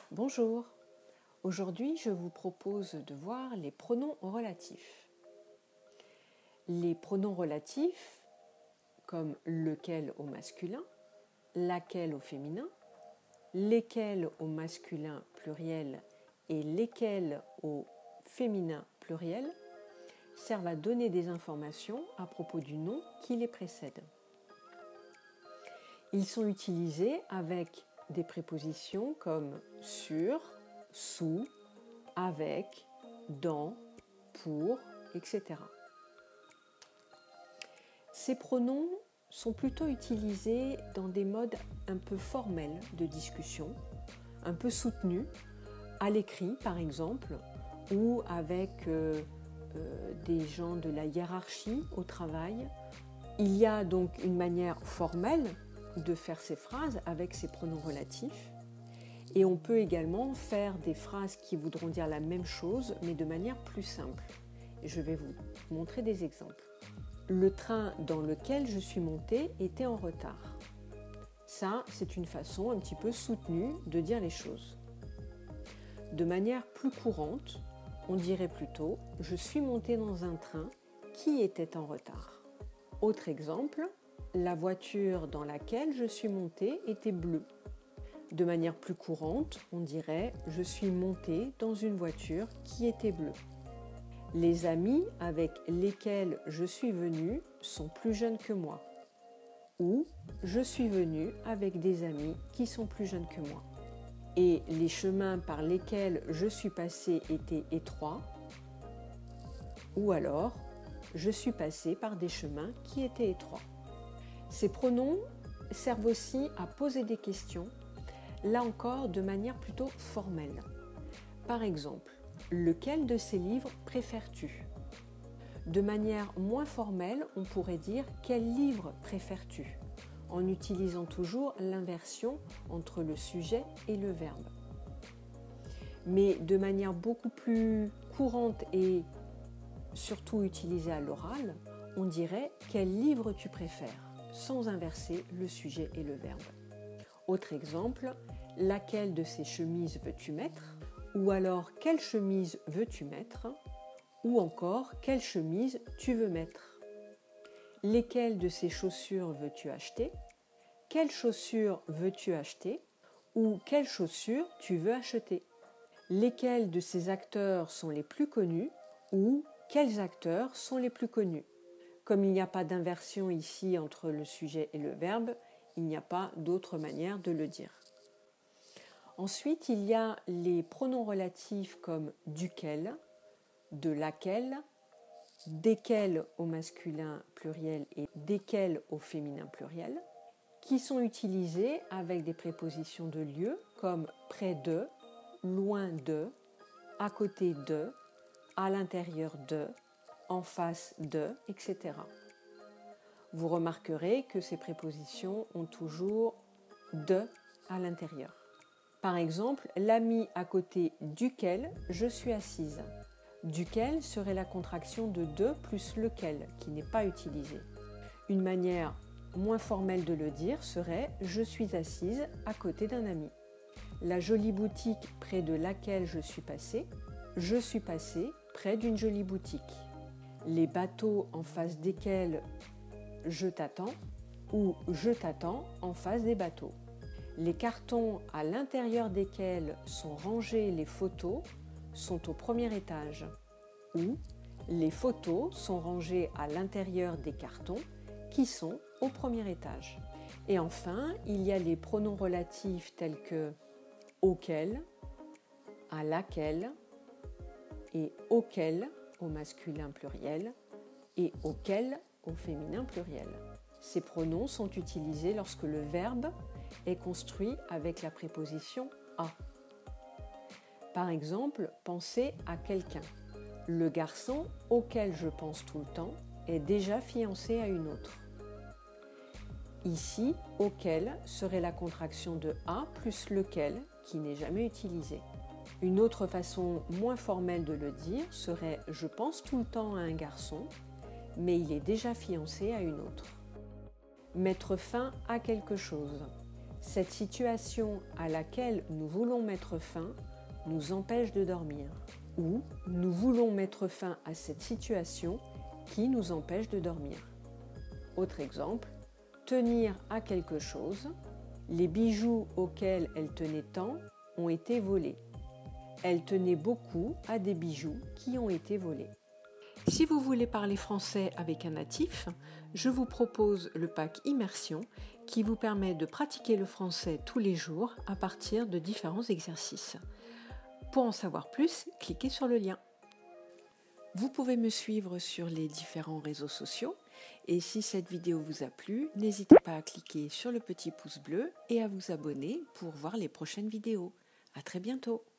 Bonjour, aujourd'hui je vous propose de voir les pronoms relatifs. Les pronoms relatifs, comme lequel au masculin, laquelle au féminin, lesquels au masculin pluriel et lesquels au féminin pluriel, servent à donner des informations à propos du nom qui les précède. Ils sont utilisés avec des prépositions comme sur, sous, avec, dans, pour, etc. Ces pronoms sont plutôt utilisés dans des modes un peu formels de discussion, un peu soutenus, à l'écrit par exemple, ou avec des gens de la hiérarchie au travail. Il y a donc une manière formelle de faire ces phrases avec ces pronoms relatifs. Et on peut également faire des phrases qui voudront dire la même chose, mais de manière plus simple. Et je vais vous montrer des exemples. Le train dans lequel je suis montée était en retard. Ça, c'est une façon un petit peu soutenue de dire les choses. De manière plus courante, on dirait plutôt « je suis montée dans un train qui était en retard ». Autre exemple, la voiture dans laquelle je suis montée était bleue. De manière plus courante, on dirait « je suis montée dans une voiture qui était bleue ». Les amis avec lesquels je suis venue sont plus jeunes que moi. Ou je suis venue avec des amis qui sont plus jeunes que moi. Et les chemins par lesquels je suis passée étaient étroits. Ou alors, je suis passée par des chemins qui étaient étroits. Ces pronoms servent aussi à poser des questions, là encore de manière plutôt formelle. Par exemple, lequel de ces livres préfères-tu ? De manière moins formelle, on pourrait dire quel livre préfères-tu ? En utilisant toujours l'inversion entre le sujet et le verbe. Mais de manière beaucoup plus courante et surtout utilisée à l'oral, on dirait quel livre tu préfères, sans inverser le sujet et le verbe. Autre exemple, laquelle de ces chemises veux-tu mettre ? Ou alors quelle chemise veux-tu mettre ? Ou encore quelle chemise tu veux mettre ? Lesquelles de ces chaussures veux-tu acheter ? Quelles chaussures veux-tu acheter ? Ou quelles chaussures tu veux acheter ? Lesquels de ces acteurs sont les plus connus ? Ou quels acteurs sont les plus connus ? Comme il n'y a pas d'inversion ici entre le sujet et le verbe, il n'y a pas d'autre manière de le dire. Ensuite, il y a les pronoms relatifs comme duquel, de laquelle, desquels au masculin pluriel et desquels au féminin pluriel, qui sont utilisés avec des prépositions de lieu comme près de, loin de, à côté de, à l'intérieur de, en face de, etc. Vous remarquerez que ces prépositions ont toujours de à l'intérieur. Par exemple, l'ami à côté duquel je suis assise. Duquel serait la contraction de plus lequel, qui n'est pas utilisée. Une manière moins formelle de le dire serait « je suis assise à côté d'un ami ». La jolie boutique près de laquelle je suis passée près d'une jolie boutique. Les bateaux en face desquels je t'attends ou je t'attends en face des bateaux. Les cartons à l'intérieur desquels sont rangées les photos sont au premier étage. Ou les photos sont rangées à l'intérieur des cartons qui sont au premier étage. Et enfin, il y a les pronoms relatifs tels que auquel, à laquelle et auquel au masculin pluriel et auquel au féminin pluriel. Ces pronoms sont utilisés lorsque le verbe est construit avec la préposition à. Par exemple, pensez à quelqu'un. Le garçon auquel je pense tout le temps est déjà fiancé à une autre. Ici, auquel serait la contraction de à plus lequel qui n'est jamais utilisé. Une autre façon moins formelle de le dire serait je pense tout le temps à un garçon, mais il est déjà fiancé à une autre. Mettre fin à quelque chose. Cette situation à laquelle nous voulons mettre fin nous empêche de dormir. Ou nous voulons mettre fin à cette situation qui nous empêche de dormir. Autre exemple, tenir à quelque chose. Les bijoux auxquels elle tenait tant ont été volés. Elle tenait beaucoup à des bijoux qui ont été volés. Si vous voulez parler français avec un natif, je vous propose le pack Immersion qui vous permet de pratiquer le français tous les jours à partir de différents exercices. Pour en savoir plus, cliquez sur le lien. Vous pouvez me suivre sur les différents réseaux sociaux et si cette vidéo vous a plu, n'hésitez pas à cliquer sur le petit pouce bleu et à vous abonner pour voir les prochaines vidéos. À très bientôt.